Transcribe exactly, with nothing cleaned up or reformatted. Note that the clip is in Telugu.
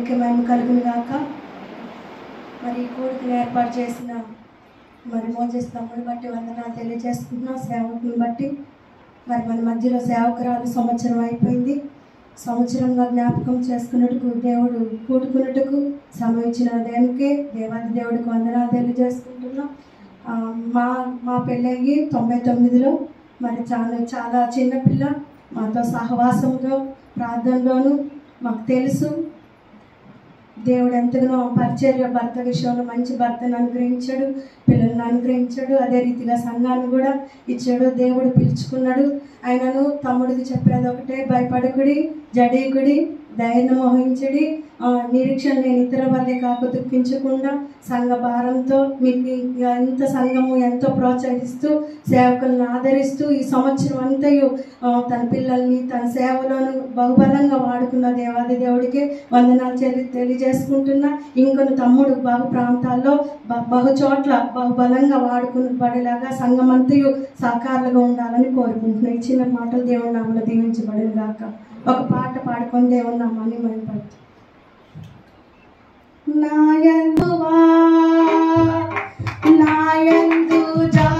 దేవునికి మహిమ కలుగును గాక. మరి ఈ కూడికను ఏర్పాటు చేసిన మరి మోజెస్ తమ్ముని బట్టి వందనాలు తెలియజేసుకుంటున్నాం. సేవకుని బట్టి మరి మన మధ్యలో సేవకురాలు సంవత్సరం అయిపోయింది. సంవత్సరంగా జ్ఞాపకం చేసుకున్నట్టుకు దేవుడు కూడుకున్నట్టుకు సమయం ఇచ్చిన దేవునికి దేవాది దేవుడికి వందనాలు తెలియజేసుకుంటున్నాం. మా మా పెళ్ళయ్యి తొంభై తొమ్మిదిలో మరి చాలా చాలా చిన్నపిల్ల మాతో సహవాసంలో ప్రార్థనలోనూ మాకు తెలుసు దేవుడు ఎంతగానో పరిచర్య భర్త విషయంలో మంచి భర్తను అనుగ్రహించాడు, పిల్లలను అనుగ్రహించాడు. అదే రీతిగా సంఘాన్ని కూడా ఇచ్చాడు. దేవుడు పిలుచుకున్నాడు. ఆయనను తమ్ముడికి చెప్పేది ఒకటే, భయపడకుడి, జడీకుడి, ధైర్యం వహించడి, నిరీక్షణ నేను ఇతర వల్లే కాక దుఃఖించకుండా సంఘ భారంతో మీకు ఎంత సంఘము ఎంతో ప్రోత్సహిస్తూ సేవకులను ఆదరిస్తూ ఈ సంవత్సరం అంతయు తన పిల్లల్ని తన సేవలను బహుబలంగా వాడుకున్న దేవాది దేవుడికి వందనాలు చెల్లి తెలియజేసుకుంటున్నా. ఇంకొన్ని తమ్ముడు బహు ప్రాంతాల్లో బహు చోట్ల బహుబలంగా వాడుకునబడేలాగా సంఘం అంతయు సహకారులుగా ఉండాలని కోరుకుంటున్నాను. ఈ చిన్న మాటలు దేవుని నామములో దీవించబడును గాక. ఒక పాట పాడుకొని దేవుని నామాన్ని మహిమపరచు. నాయందువా నాయందు జా